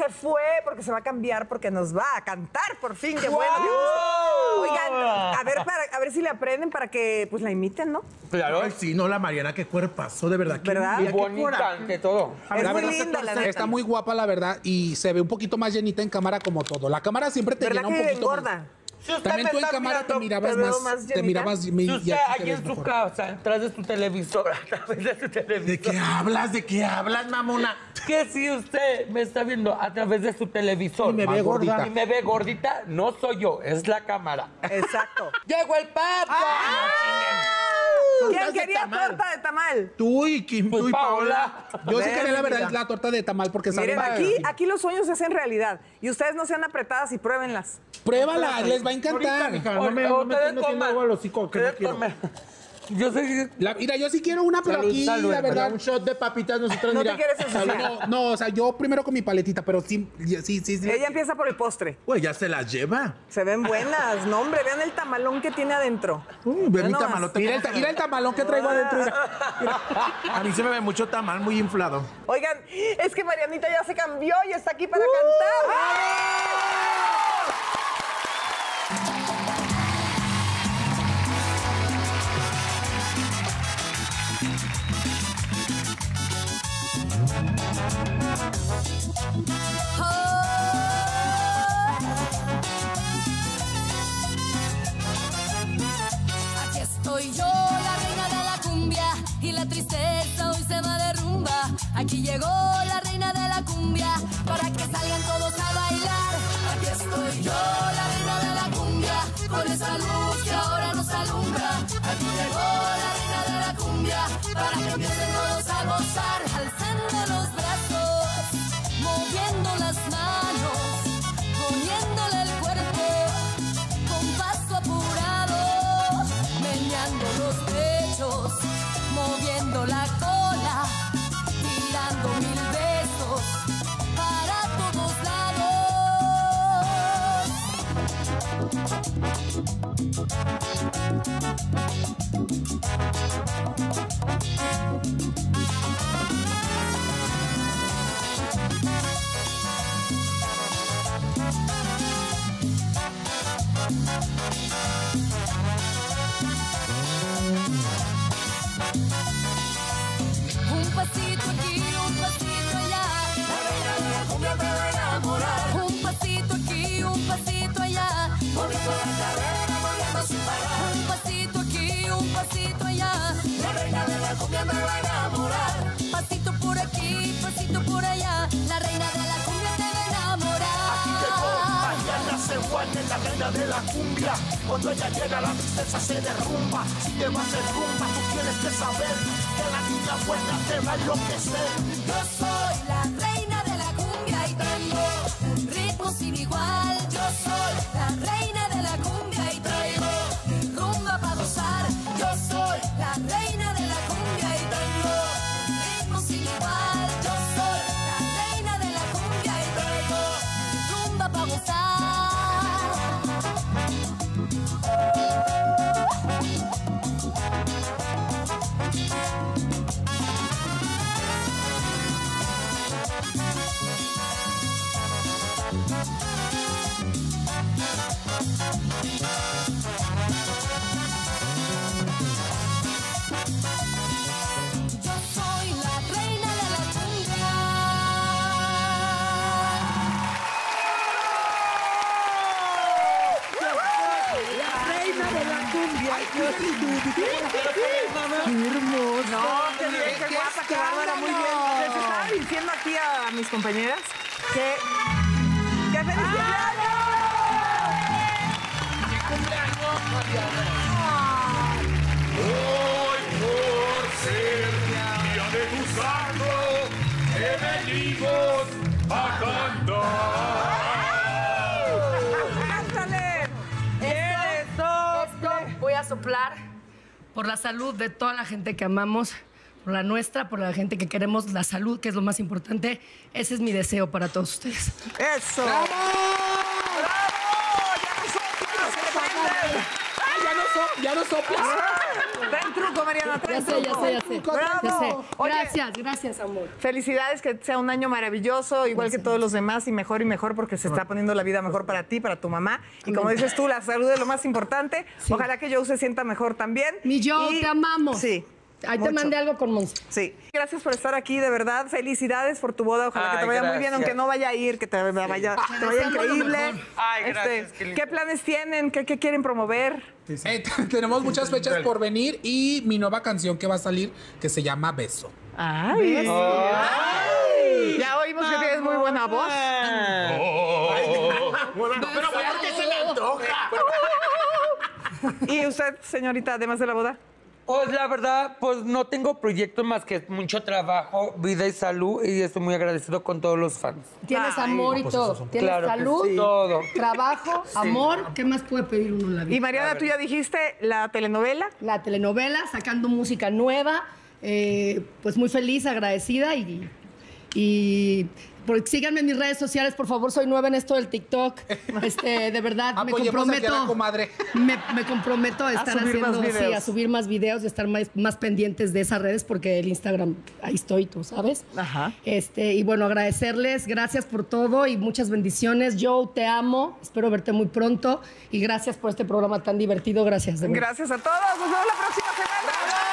se fue porque se va a cambiar, porque nos va a cantar por fin. ¡Qué bueno! Oigan, a ver si le aprenden para que pues la imiten, ¿no? Claro. Ay, sí, no, la Mariana, qué cuerpazo, de verdad. ¿Verdad? Y bonita, que todo. Es La muy verdad, linda, la neta. está muy guapa, la verdad, y se ve un poquito más llenita en cámara como todo. La cámara siempre te ¿Verdad llena un que poquito engorda? más. Si usted También me tú en está cámara mirando, te mirabas te veo más, más te llenita. mirabas Si y usted aquí te aquí ves en su mejor. casa, atrás de su televisor, a través de su televisor. ¿De qué hablas? ¿De qué hablas, mamona? Que si usted me está viendo a través de su televisor Y me ve gordita. y me ve gordita, no soy yo, es la cámara. Exacto. ¡Llegó el Papa! ¿Quién Tortas de quería tamal. torta de tamal? Tú y Kim, Pues tú y Paola. Paola. Yo sí Ver, quería, la verdad, mira. la torta de tamal porque sabe Miren, aquí los sueños se hacen realidad. Y ustedes no sean apretadas y pruébenlas. Pruébala, les va a Ahorita, encantar. mija, no me metiendo agua al hocico, que no quiero. Yo sé Mira, yo sí quiero una, pero Salud, aquí, salud, la verdad. Un shot de papitas, nosotros No te mira. quieres ensuciar. No, o sea, yo primero con mi paletita, pero sí. Ella empieza por el postre. Pues ya se las lleva. Se ven buenas. No, hombre, vean el tamalón que tiene adentro. Ve Ve mi nomás. tamalote. Mira el tamalón que traigo adentro. Mira. A mí se me ve mucho tamal, muy inflado. Oigan, es que Marianita ya se cambió y está aquí para cantar. Aquí estoy yo, la reina de la cumbia, y la tristeza hoy se va de rumba. Aquí llegó la reina de la cumbia, para que salgan todos a bailar. Aquí estoy yo, la reina de la cumbia, con esa luz que ahora nos alumbra. Aquí llegó la reina de la cumbia, para que empiecen todos a gozar. Alzando los brazos, moviendo las manos, poniéndole el cuerpo con paso apurado, meneando los pechos, moviendo la cola, tirando 1000 besos para todos Un pasito aquí, un pasito allá, la reina de la cumbia me va a enamorar. Un pasito aquí, un pasito allá, moviendo la cadera, moviendo sin parar. Un pasito aquí, un pasito allá, la reina de la cumbia me va a enamorar. Pasito por aquí, pasito por allá, la reina de la cumbia te va a enamorar. Aquí llegó Mariana Sejuane, la reina de la cumbia. Cuando ella llega la tristeza se derrumba. Si te va a hacer rumba, tú tienes que saber que la niña buena te va a enloquecer. Yo soy la reina de la cumbia y traigo un ritmo sin igual. Yo soy la reina de la cumbia y traigo mi rumba para gozar. Yo soy la reina de la cumbia y traigo un ritmo sin igual. Yo soy la reina de la cumbia y traigo mi rumba para gozar. Yo soy la reina de la cumbia. No, qué bien, qué guapa, qué bárbara, muy bien. Les estaba diciendo aquí a mis compañeras que feliz cumpleaños. Hoy por ser día de tu santo, que venimos a cantar. ¡Cántale! Esto voy a soplar por la salud de toda la gente que amamos, por la nuestra, por la gente que queremos, la salud, que es lo más importante. Ese es mi deseo para todos ustedes. ¡Eso! ¡Bravo! ¡Ya nosotros! ¡Se prende! Ay, ya ya no soplas. Traen truco, Mariana, traen Ya sé. truco. Ya sé. Bravo. Oye, Gracias, amor. felicidades, que sea un año maravilloso, igual que todos los demás, y mejor, porque se está poniendo la vida mejor para ti, para tu mamá. Y como dices tú, la salud es lo más importante. Sí. Ojalá que Joe se sienta mejor también. Mi Joe, Y- te amamos. Sí. Ahí mucho. te mandé algo con Monse. Sí. Gracias por estar aquí, de verdad. Felicidades por tu boda. Ojalá que te Ay, vaya muy bien, gracias. aunque no vaya a ir, que te vaya deseamos lo increíble. mejor. Ay, gracias, qué lindo. ¿Qué planes tienen? ¿Qué quieren promover? Tenemos muchas fechas por venir y mi nueva canción que va a salir que se llama Beso. Ay. Ya oímos que tienes muy buena voz. Pero bueno, que se le antoja. ¿Y usted, señorita, además de la boda? Pues la verdad, pues no tengo proyectos más que mucho trabajo, vida y salud, y estoy muy agradecido con todos los fans. Tienes amor y todo. Tienes Claro que salud, sí. Todo. trabajo, amor. ¿Qué más puede pedir uno en la Y vida? Mariana, tú ya dijiste la telenovela. La telenovela, sacando música nueva. Pues muy feliz, agradecida y síganme en mis redes sociales, por favor. Soy nueva en esto del TikTok. De verdad, me Apoyemos aquí a la comprometo. comadre. Me comprometo a estar subir más haciendo, videos. a subir más videos y estar más pendientes de esas redes, porque el Instagram, ahí estoy, tú sabes. Ajá. Y bueno, agradecerles, gracias por todo y muchas bendiciones. Joe, te amo, espero verte muy pronto y gracias por este programa tan divertido. Gracias. de verdad. Gracias a todos. Nos vemos la próxima semana.